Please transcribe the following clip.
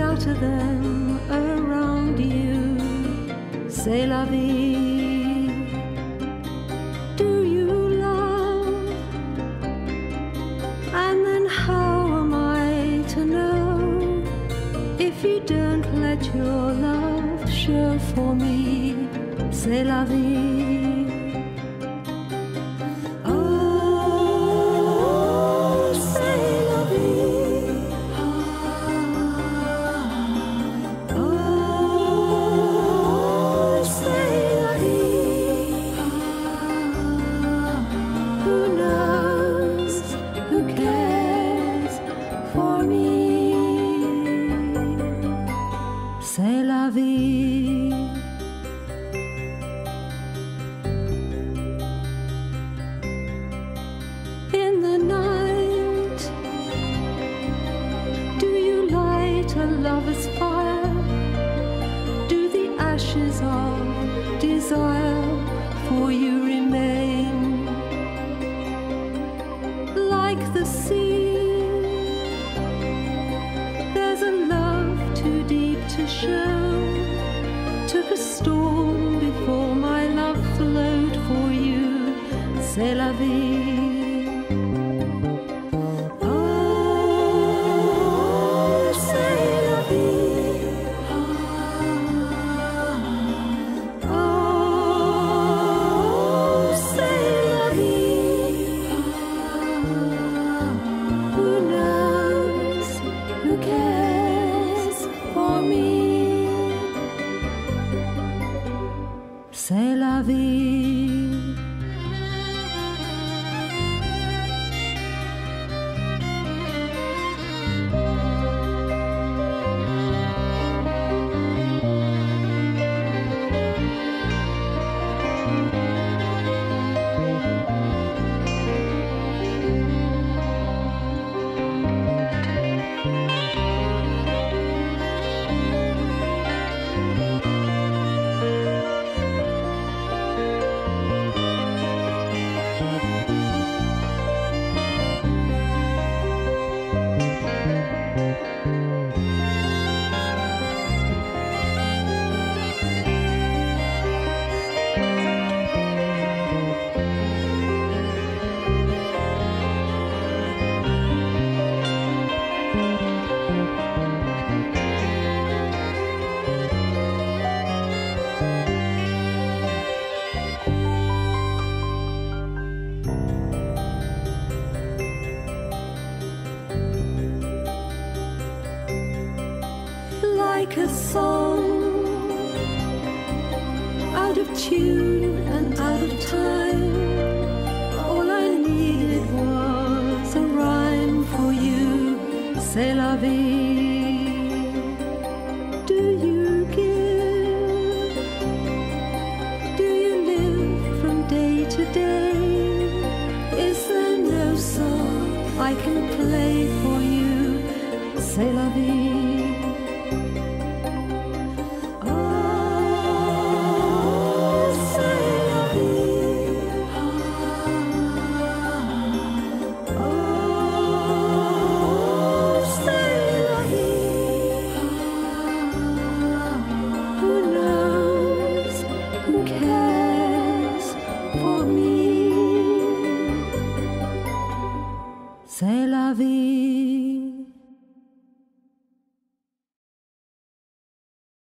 scatter them around you. C'est la vie. Do you love? And then how am I to know if you don't let your love show for me? C'est la vie. C'est la vie. In the night, do you light a lover's fire? Do the ashes of desire for you remain? Like the sea, there's a love too deep to show. Took a storm before my love flowed for you. C'est la vie. Oh, c'est la vie. Oh, c'est la vie. Who knows? Who cares for me? C'est la vie. Like a song, out of tune and out of time. All I needed was a rhyme for you. C'est la vie. Do you give? Do you live from day to day? Is there no song I can play for you? C'est la vie. C'est la vie.